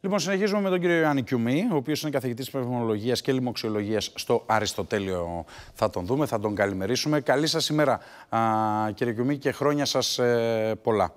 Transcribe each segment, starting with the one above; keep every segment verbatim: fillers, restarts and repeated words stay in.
Λοιπόν, συνεχίζουμε με τον κύριο Ιωάννη Κιουμή, ο οποίος είναι καθηγητής πνευμονολογίας και λοιμοξιολογίας στο Αριστοτέλειο. Θα τον δούμε, θα τον καλημερίσουμε. Καλή σας ημέρα, α, κύριε Κιουμή, και χρόνια σας ε, πολλά.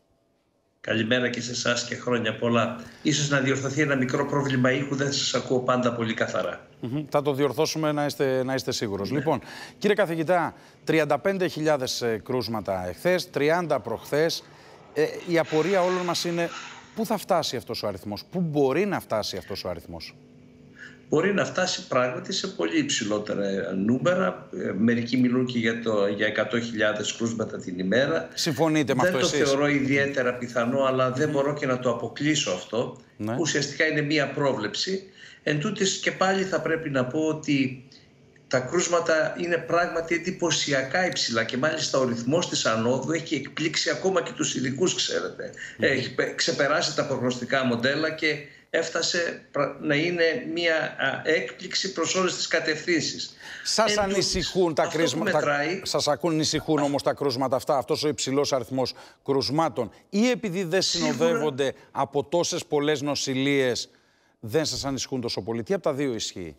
Καλημέρα και σε εσάς και χρόνια πολλά. Ίσως να διορθωθεί ένα μικρό πρόβλημα ήχου, δεν σας ακούω πάντα πολύ καθαρά. Mm-hmm. Θα το διορθώσουμε, να είστε, να είστε σίγουρος. Ναι. Λοιπόν, κύριε καθηγητά, τριάντα πέντε χιλιάδες κρούσματα εχθές, τριάντα προχθές. Ε, η απορία όλων μας είναι πού θα φτάσει αυτός ο αριθμός, πού μπορεί να φτάσει αυτός ο αριθμός. Μπορεί να φτάσει πράγματι σε πολύ υψηλότερα νούμερα. Μερικοί μιλούν και για, το, για εκατό χιλιάδες κρούσματα την ημέρα. Συμφωνείτε με δεν αυτό το εσείς? θεωρώ ιδιαίτερα πιθανό, αλλά δεν μπορώ και να το αποκλείσω αυτό. Ναι. Ουσιαστικά είναι μία πρόβλεψη. Εν τούτης και πάλι θα πρέπει να πω ότι τα κρούσματα είναι πράγματι εντυπωσιακά υψηλά και μάλιστα ο ρυθμός της ανόδου έχει εκπλήξει ακόμα και τους ειδικούς, ξέρετε. Mm. Έχει ξεπεράσει τα προγνωστικά μοντέλα και έφτασε να είναι μια έκπληξη προς όλες τις κατευθύνσεις. Σας Εν ανησυχούν τα κρούσματα, μετράει... σας ακούν, ανησυχούν όμως τα κρούσματα αυτά, αυτός ο υψηλός αριθμός κρουσμάτων, ή επειδή δεν συνοδεύονται Σίγουρα... από τόσες πολλές νοσηλίες, δεν σας ανησυχούν τόσο πολύ? Τι από τα δύο ισχύει?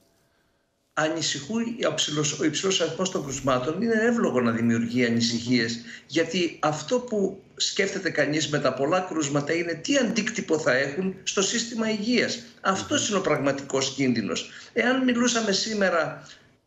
Ανησυχούν ο υψηλός αριθμός των κρουσμάτων. Είναι εύλογο να δημιουργεί ανησυχίες, γιατί αυτό που σκέφτεται κανείς με τα πολλά κρούσματα είναι τι αντίκτυπο θα έχουν στο σύστημα υγείας. Αυτός είναι ο πραγματικός κίνδυνος. Εάν μιλούσαμε σήμερα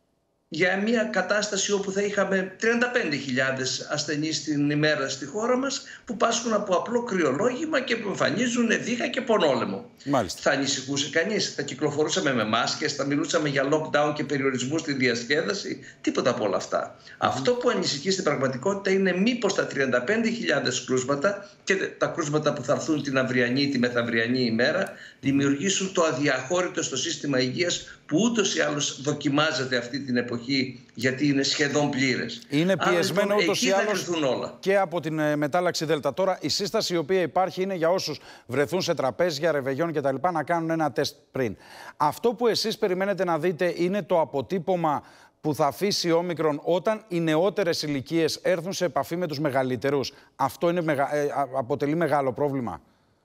για μια κατάσταση όπου θα είχαμε τριάντα πέντε χιλιάδες ασθενείς την ημέρα στη χώρα μας που πάσχουν από απλό κρυολόγημα και που εμφανίζουν δίχα και πονόλεμο. Μάλιστα. Θα ανησυχούσε κανείς? Θα κυκλοφορούσαμε με μάσκες, θα μιλούσαμε για lockdown και περιορισμού στη διασκέδαση? Τίποτα από όλα αυτά. Mm. Αυτό που ανησυχεί στην πραγματικότητα είναι μήπως τα τριάντα πέντε χιλιάδες κρούσματα και τα κρούσματα που θα έρθουν την αυριανή ή τη μεθαυριανή ημέρα δημιουργήσουν το αδιαχώρητο στο σύστημα υγείας που ούτως ή άλλως δοκιμάζεται αυτή την εποχή, γιατί είναι σχεδόν πλήρες. Είναι πιεσμένο ούτως ή άλλως όλα. Και από την ε, μετάλλαξη Δέλτα. Τώρα η σύσταση η οποία υπάρχει είναι για όσους βρεθούν σε τραπέζια, ρεβεγιόν κτλ. Να κάνουν ένα τεστ πριν. Αυτό που εσείς περιμένετε να δείτε είναι το αποτύπωμα που θα αφήσει ο όμικρον όταν οι νεότερες ηλικίες έρθουν σε επαφή με τους μεγαλύτερους. Αυτό είναι, μεγα... ε, αποτελεί μεγάλο πρόβλημα.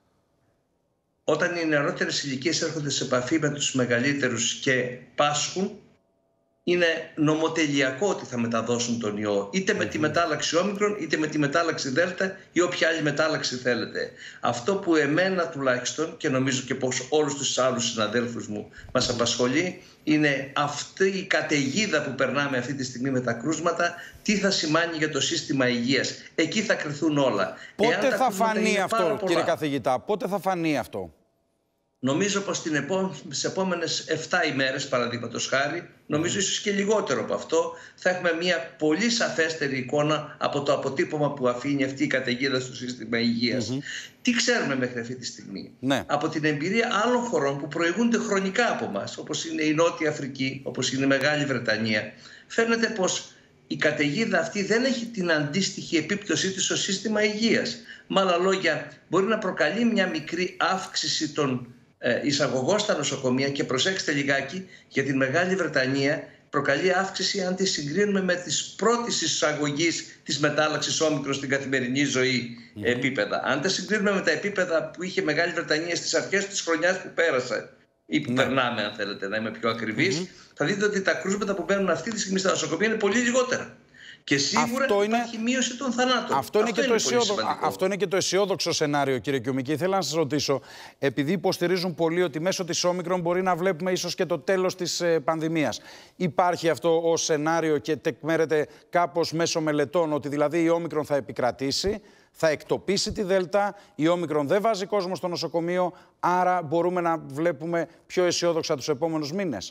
Όταν οι νεαρότερες ηλικίες έρχονται σε επαφή με τους μεγαλύτερους και πάσχουν, είναι νομοτελειακό ότι θα μεταδώσουν τον ιό, είτε με τη μετάλλαξη όμικρον, είτε με τη μετάλλαξη δέλτα ή όποια άλλη μετάλλαξη θέλετε. Αυτό που εμένα τουλάχιστον, και νομίζω και πως όλους τους άλλους συναδέλφους μου μας απασχολεί, είναι αυτή η καταιγίδα που περνάμε αυτή τη στιγμή με τα κρούσματα, τι θα σημάνει για το σύστημα υγείας. Εκεί θα κρυθούν όλα. Πότε θα φανεί αυτό, κύριε καθηγητά, πότε θα φανεί αυτό? Νομίζω πως στις επόμενες εφτά ημέρες, παραδείγματος χάρη, νομίζω ίσως και λιγότερο από αυτό, θα έχουμε μια πολύ σαφέστερη εικόνα από το αποτύπωμα που αφήνει αυτή η καταιγίδα στο σύστημα υγείας. Mm-hmm. Τι ξέρουμε μέχρι αυτή τη στιγμή? Ναι. Από την εμπειρία άλλων χωρών που προηγούνται χρονικά από μας, όπως είναι η Νότια Αφρική, όπως είναι η Μεγάλη Βρετανία, φαίνεται πως η καταιγίδα αυτή δεν έχει την αντίστοιχη επίπτωσή της στο σύστημα υγείας. Με άλλα λόγια, μπορεί να προκαλεί μια μικρή αύξηση των εισαγωγών στα νοσοκομεία και προσέξτε λιγάκι, για την Μεγάλη Βρετανία προκαλεί αύξηση αν τη συγκρίνουμε με τις πρώτες εισαγωγής της μετάλλαξης όμικρον στην καθημερινή ζωή mm-hmm. επίπεδα. Αν τα συγκρίνουμε με τα επίπεδα που είχε Μεγάλη Βρετανία στις αρχές της χρονιάς που πέρασε ή που mm-hmm. περνάμε, αν θέλετε να είμαι πιο ακριβής, mm-hmm. θα δείτε ότι τα κρούσματα που μπαίνουν αυτή τη στιγμή στα νοσοκομεία είναι πολύ λιγότερα. Και σίγουρα αυτό υπάρχει είναι... μείωση των θανάτων. Αυτό, είναι, αυτό, είναι, και είναι, το αυτό είναι και το αισιόδοξο σενάριο, κύριε Κιουμή. Και ήθελα να σας ρωτήσω, επειδή υποστηρίζουν πολλοί ότι μέσω της όμικρον μπορεί να βλέπουμε ίσως και το τέλος της ε, πανδημίας. Υπάρχει αυτό ως σενάριο και τεκμέρεται κάπως μέσω μελετών, ότι δηλαδή η όμικρον θα επικρατήσει, θα εκτοπίσει τη Δέλτα, η όμικρον δεν βάζει κόσμο στο νοσοκομείο, άρα μπορούμε να βλέπουμε πιο αισιόδοξα τους επόμενους μήνες?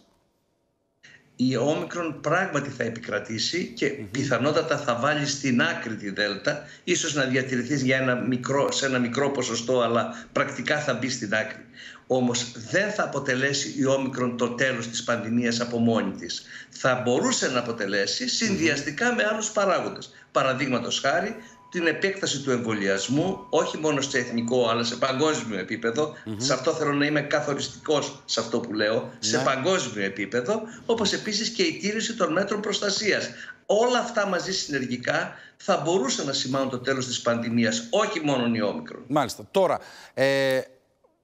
Η όμικρον πράγματι θα επικρατήσει και mm-hmm. πιθανότατα θα βάλει στην άκρη τη Δέλτα, ίσως να διατηρηθεί για ένα μικρό, σε ένα μικρό ποσοστό, αλλά πρακτικά θα μπει στην άκρη. Όμως δεν θα αποτελέσει η όμικρον το τέλος της πανδημίας από μόνη της. Θα μπορούσε να αποτελέσει συνδυαστικά mm-hmm. με άλλους παράγοντες. Παραδείγματος χάρη, την επέκταση του εμβολιασμού, όχι μόνο σε εθνικό αλλά σε παγκόσμιο επίπεδο. Mm-hmm. Σε αυτό θέλω να είμαι καθοριστικός σε αυτό που λέω, yeah. σε παγκόσμιο επίπεδο, όπως επίσης και η τήρηση των μέτρων προστασίας. Όλα αυτά μαζί συνεργικά θα μπορούσαν να σημάνουν το τέλος της πανδημίας, όχι μόνο η όμικρον. Μάλιστα. Τώρα, ε,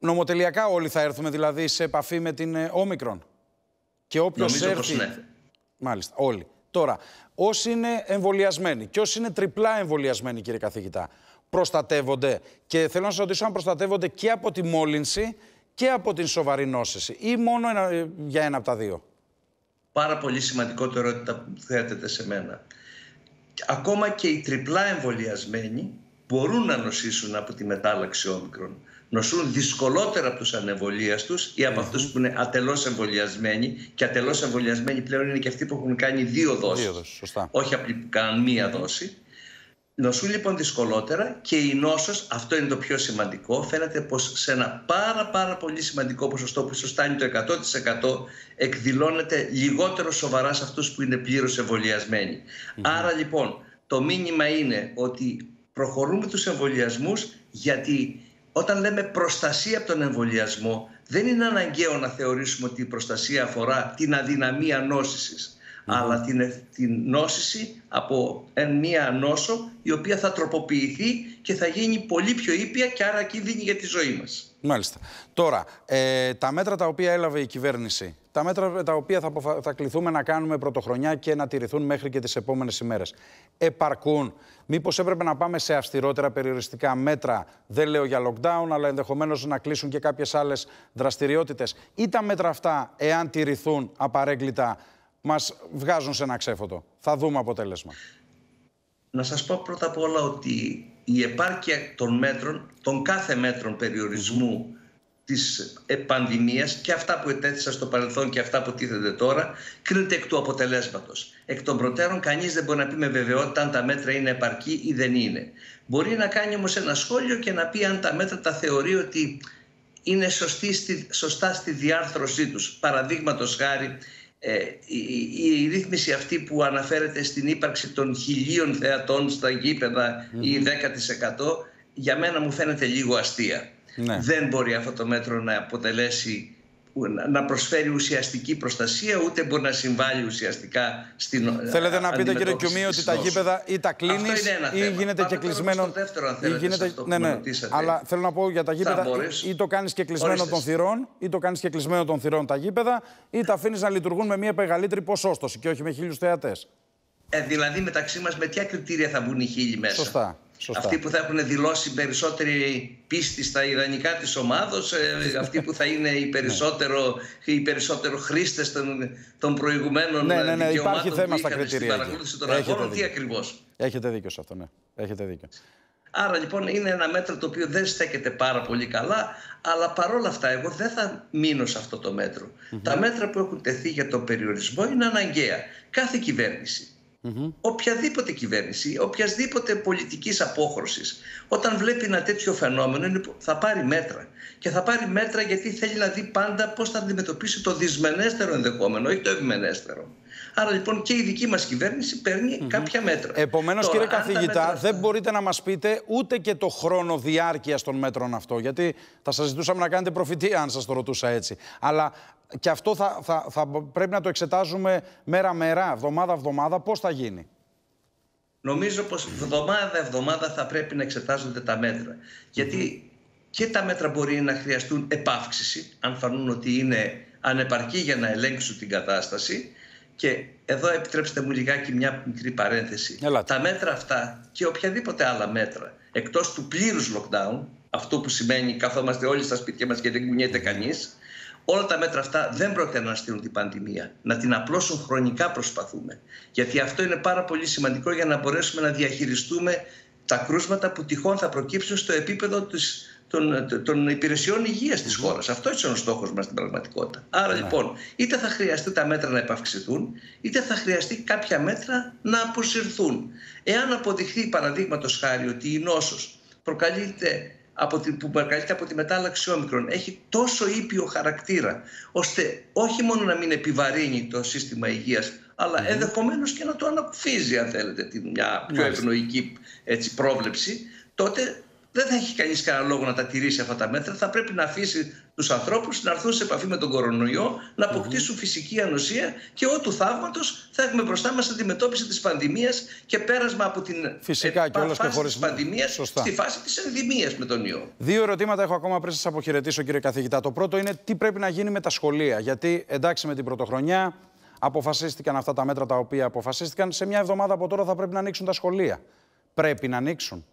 νομοτελειακά όλοι θα έρθουμε δηλαδή σε επαφή με την όμικρον. Και όποιος Νομίζω έρθει... πως ναι. Μάλιστα, όλοι. Τώρα, όσοι είναι εμβολιασμένοι και όσοι είναι τριπλά εμβολιασμένοι, κύριε καθηγητά, προστατεύονται. Και θέλω να σας ρωτήσω αν προστατεύονται και από τη μόλυνση και από την σοβαρή νόσηση ή μόνο ένα, για ένα από τα δύο. Πάρα πολύ σημαντικό το ερώτημα που θέτεται σε μένα. Ακόμα και οι τριπλά εμβολιασμένοι μπορούν να νοσήσουν από τη μετάλλαξη όμικρον. Νοσούν δυσκολότερα από τους ανεμβολίαστους ή από mm-hmm. αυτούς που είναι ατελώς εμβολιασμένοι. Και ατελώς εμβολιασμένοι πλέον είναι και αυτοί που έχουν κάνει δύο δόσεις. Δύο δόσεις, σωστά. Όχι απλοί που κάνουν μία δόση. Νοσούν λοιπόν δυσκολότερα και η νόσος, αυτό είναι το πιο σημαντικό, φαίνεται πως σε ένα πάρα πάρα πολύ σημαντικό ποσοστό που ίσως φτάνει το εκατό τοις εκατό εκδηλώνεται λιγότερο σοβαρά σε αυτούς που είναι πλήρως εμβολιασμένοι. Mm-hmm. Άρα λοιπόν το μήνυμα είναι ότι προχωρούμε τους εμβολιασμούς, γιατί όταν λέμε προστασία από τον εμβολιασμό δεν είναι αναγκαίο να θεωρήσουμε ότι η προστασία αφορά την αδυναμία νόσησης. Mm-hmm. Αλλά την, την νόσηση από μία νόσο η οποία θα τροποποιηθεί και θα γίνει πολύ πιο ήπια και άρα κίνδυνη για τη ζωή μας. Μάλιστα. Τώρα, ε, τα μέτρα τα οποία έλαβε η κυβέρνηση, τα μέτρα τα οποία θα, θα κληθούμε να κάνουμε πρωτοχρονιά και να τηρηθούν μέχρι και τις επόμενες ημέρες, επαρκούν? Μήπως έπρεπε να πάμε σε αυστηρότερα περιοριστικά μέτρα, δεν λέω για lockdown, αλλά ενδεχομένως να κλείσουν και κάποιες άλλες δραστηριότητες? Ή τα μέτρα αυτά, εάν τηρηθούν απαρέγκλητα, μας βγάζουν σε ένα ξέφωτο? Θα δούμε αποτέλεσμα. Να σας πω πρώτα απ' όλα ότι η επάρκεια των μέτρων, των κάθε μέτρων περιορισμού mm-hmm. της πανδημίας, και αυτά που ετέθησα στο παρελθόν και αυτά που τίθενται τώρα, κρίνεται εκ του αποτελέσματος. Εκ των προτέρων κανείς δεν μπορεί να πει με βεβαιότητα αν τα μέτρα είναι επαρκή ή δεν είναι. Μπορεί να κάνει όμως ένα σχόλιο και να πει αν τα μέτρα τα θεωρεί ότι είναι σωστή στη, σωστά στη διάρθρωσή τους. Παραδείγματος χάρη, Ε, η, η, η ρύθμιση αυτή που αναφέρεται στην ύπαρξη των χιλίων θεατών στα γήπεδα mm-hmm. ή δέκα τοις εκατό, για μένα μου φαίνεται λίγο αστεία. Ναι. Δεν μπορεί αυτό το μέτρο να αποτελέσει, να προσφέρει ουσιαστική προστασία, ούτε μπορεί να συμβάλλει ουσιαστικά στην. Θέλετε να πείτε, κύριε Κιουμί, ότι τα γήπεδα ή τα κλείνεις ή γίνεται και κλεισμένο? Δεύτερο, αν θέλετε, γίνεται... αυτό ναι, ναι. Αλλά θέλω να πω για τα γήπεδα, ή, ή το κάνεις και κλεισμένο των θυρών, ή το κάνεις και κλεισμένο των θυρών τα γήπεδα, ή τα αφήνεις να λειτουργούν με μια μεγαλύτερη ποσόστοση και όχι με χίλιους θεατές. Ε, δηλαδή, μεταξύ μας, με ποια κριτήρια θα μπουν οι χίλιοι μέσα? Σωστά. Σωστά. Αυτοί που θα έχουν δηλώσει περισσότερη πίστη στα ιδανικά της ομάδος, ε, αυτοί που θα είναι οι περισσότερο, οι περισσότερο χρήστες των, των προηγουμένων ναι, ναι, ναι, δικαιωμάτων υπάρχει θέμα που στα είχαν στην παρακολούθηση των αγώνων, τι ακριβώς. Έχετε δίκιο σε αυτό, ναι. Έχετε δίκιο. Άρα λοιπόν είναι ένα μέτρο το οποίο δεν στέκεται πάρα πολύ καλά, αλλά παρόλα αυτά εγώ δεν θα μείνω σε αυτό το μέτρο. Mm-hmm. Τα μέτρα που έχουν τεθεί για τον περιορισμό είναι αναγκαία. Κάθε κυβέρνηση, Mm-hmm. οποιαδήποτε κυβέρνηση, οποιασδήποτε πολιτικής απόχρωσης, όταν βλέπει ένα τέτοιο φαινόμενο, θα πάρει μέτρα. Και θα πάρει μέτρα γιατί θέλει να δει πάντα πώς θα αντιμετωπίσει το δυσμενέστερο ενδεχόμενο, όχι το ευμενέστερο. Άρα λοιπόν και η δική μας κυβέρνηση παίρνει mm-hmm. κάποια μέτρα. Επομένως, κύριε καθηγητά, μέτρα... δεν μπορείτε να μας πείτε ούτε και το χρόνο διάρκειας των μέτρων αυτό, γιατί θα σας ζητούσαμε να κάνετε προφητεία αν σας το ρωτούσα έτσι. Αλλά και αυτό θα, θα, θα πρέπει να το εξετάζουμε μέρα-μέρα, εβδομάδα-εβδομάδα. Πώς θα γίνει? Νομίζω πως εβδομάδα-εβδομάδα θα πρέπει να εξετάζονται τα μέτρα. Γιατί και τα μέτρα μπορεί να χρειαστούν επαύξηση, αν φανούν ότι είναι ανεπαρκή για να ελέγξουν την κατάσταση. Και εδώ επιτρέψτε μου λιγάκι μια μικρή παρένθεση. Ελάτε. Τα μέτρα αυτά και οποιαδήποτε άλλα μέτρα, εκτός του πλήρους lockdown, αυτό που σημαίνει καθόμαστε όλοι στα σπίτια μας και δεν κουνιέται κανείς, όλα τα μέτρα αυτά δεν πρόκειται να αναστείλουν την πανδημία. Να την απλώσουν χρονικά προσπαθούμε. Γιατί αυτό είναι πάρα πολύ σημαντικό για να μπορέσουμε να διαχειριστούμε τα κρούσματα που τυχόν θα προκύψουν στο επίπεδο της, των, των υπηρεσιών υγείας της χώρας. Αυτό είναι ο στόχος μας στην πραγματικότητα. Άρα λοιπόν, είτε θα χρειαστεί τα μέτρα να επαυξηθούν, είτε θα χρειαστεί κάποια μέτρα να αποσυρθούν. Εάν αποδειχθεί, παραδείγματος χάρη, ότι η νόσος προκαλείται από τη, που προκαλείται από τη μετάλλαξη όμικρον έχει τόσο ήπιο χαρακτήρα, ώστε όχι μόνο να μην επιβαρύνει το σύστημα υγείας, αλλά mm-hmm. ενδεχομένως και να το ανακουφίζει, αν θέλετε, την, μια πιο ευνοϊκή έτσι, πρόβλεψη, τότε δεν θα έχει κανείς κανένα λόγο να τα τηρήσει αυτά τα μέτρα. Θα πρέπει να αφήσει τους ανθρώπους να έρθουν σε επαφή με τον κορονοϊό, να αποκτήσουν mm-hmm. φυσική ανοσία και ό του θαύματος θα έχουμε μπροστά μας αντιμετώπιση της πανδημίας και πέρασμα από την Φυσικά, ε, και όλος φάση και χωρίς... της πανδημίας Σωστά. στη φάση της ενδημίας με τον ιό. Δύο ερωτήματα έχω ακόμα πριν σας αποχαιρετήσω, κύριε καθηγητά. Το πρώτο είναι τι πρέπει να γίνει με τα σχολεία. Γιατί εντάξει, με την πρωτοχρονιά αποφασίστηκαν αυτά τα μέτρα τα οποία αποφασίστηκαν. Σε μια εβδομάδα από τώρα θα πρέπει να ανοίξουν τα σχολεία. Πρέπει να ανοίξουν.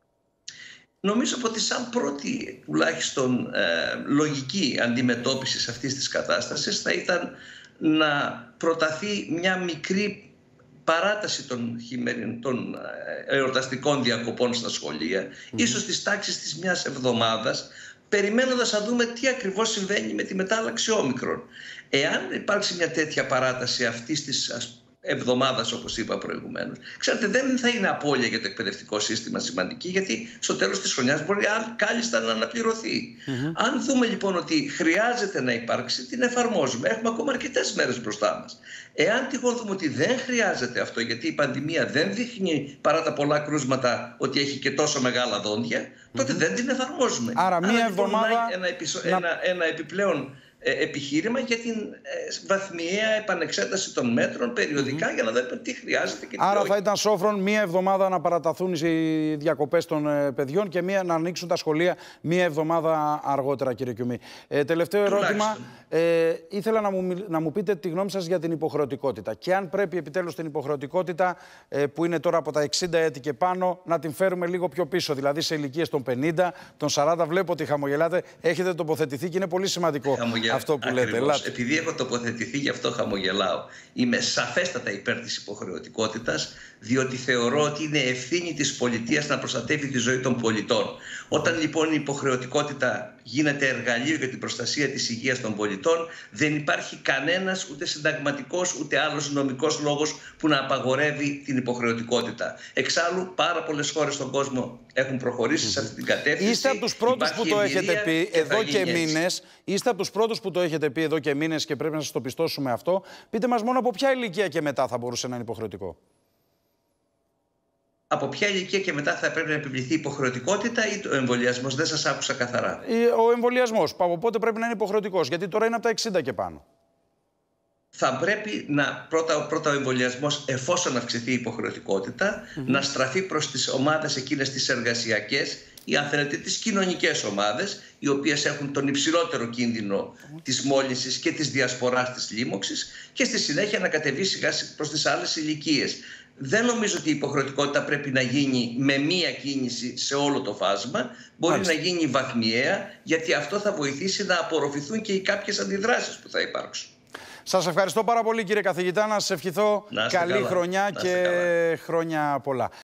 Νομίζω ότι σαν πρώτη τουλάχιστον ε, λογική αντιμετώπιση αυτής της κατάστασης θα ήταν να προταθεί μια μικρή παράταση των, χειμεριν, των εορταστικών διακοπών στα σχολεία, mm-hmm. ίσως της τάξης της μιας εβδομάδας, περιμένοντας να δούμε τι ακριβώς συμβαίνει με τη μετάλλαξη όμικρον. Εάν υπάρξει μια τέτοια παράταση αυτής της εβδομάδας, όπως είπα προηγουμένως, ξέρετε, δεν θα είναι απώλεια για το εκπαιδευτικό σύστημα σημαντική, γιατί στο τέλος της χρονιάς μπορεί κάλλιστα να αναπληρωθεί. Mm-hmm. Αν δούμε λοιπόν ότι χρειάζεται να υπάρξει, την εφαρμόζουμε. Έχουμε ακόμα αρκετές μέρες μπροστά μας. Εάν τυχόν δούμε ότι δεν χρειάζεται αυτό, γιατί η πανδημία δεν δείχνει παρά τα πολλά κρούσματα ότι έχει και τόσο μεγάλα δόντια, τότε mm-hmm. δεν την εφαρμόζουμε. Άρα, μία εβδομάδα. Λοιπόν, ένα, επισο... να... ένα, ένα επιπλέον επιχείρημα για την βαθμιαία επανεξέταση των μέτρων περιοδικά mm-hmm. για να δούμε τι χρειάζεται και τι Άρα όχι. Θα ήταν σόφρον μία εβδομάδα να παραταθούν οι διακοπές των παιδιών και μία να ανοίξουν τα σχολεία μία εβδομάδα αργότερα, κύριε Κιούμι. Ε, τελευταίο ερώτημα. Ε, ήθελα να μου, να μου πείτε τη γνώμη σας για την υποχρεωτικότητα. Και αν πρέπει επιτέλους την υποχρεωτικότητα, ε, που είναι τώρα από τα εξήντα έτη και πάνω, να την φέρουμε λίγο πιο πίσω. Δηλαδή σε ηλικίες των πενήντα, των σαράντα. Βλέπω ότι χαμογελάτε. Έχετε τοποθετηθεί και είναι πολύ σημαντικό. Χαμογελ... Αυτό που Ακριβώς. λέτε. Ελάτε. Επειδή έχω τοποθετηθεί, γι' αυτό χαμογελάω. Είμαι σαφέστατα υπέρ της υποχρεωτικότητας, διότι θεωρώ ότι είναι ευθύνη της πολιτείας να προστατεύει τη ζωή των πολιτών. Όταν λοιπόν η υποχρεωτικότητα γίνεται εργαλείο για την προστασία της υγείας των πολιτών, δεν υπάρχει κανένας ούτε συνταγματικός ούτε άλλος νομικός λόγος που να απαγορεύει την υποχρεωτικότητα. Εξάλλου, πάρα πολλές χώρες στον κόσμο έχουν προχωρήσει mm-hmm. σε αυτή την κατεύθυνση. Είστε από τους πρώτους που το έχετε πει και εδώ και μήνες. Είστε από τους πρώτους που το έχετε πει εδώ και μήνες και πρέπει να σας το πιστώσουμε αυτό. Πείτε μας μόνο από ποια ηλικία και μετά θα μπορούσε να είναι υποχρεωτικό. Από ποια ηλικία και μετά θα πρέπει να επιβληθεί υποχρεωτικότητα ή ο εμβολιασμός? Δεν σας άκουσα καθαρά. Ο εμβολιασμός. Από πότε πρέπει να είναι υποχρεωτικός? Γιατί τώρα είναι από τα εξήντα και πάνω. Θα πρέπει να, πρώτα, πρώτα ο εμβολιασμός, εφόσον αυξηθεί η υποχρεωτικότητα, mm-hmm. να στραφεί προς τις ομάδες εκείνες τις εργασιακές ή αν θέλετε τις κοινωνικές ομάδες, οι οποίες έχουν τον υψηλότερο κίνδυνο mm-hmm. της μόλυνσης και της διασποράς της λίμωξης, και στη συνέχεια να κατεβεί σιγά προς τις άλλες ηλικίες. Δεν νομίζω ότι η υποχρεωτικότητα πρέπει να γίνει με μία κίνηση σε όλο το φάσμα. Μπορεί Μάλιστα. να γίνει βαθμιαία, γιατί αυτό θα βοηθήσει να απορροφηθούν και οι κάποιες αντιδράσεις που θα υπάρξουν. Σας ευχαριστώ πάρα πολύ, κύριε καθηγητά. Να σας ευχηθώ καλή καλά. χρονιά και καλά. χρόνια πολλά.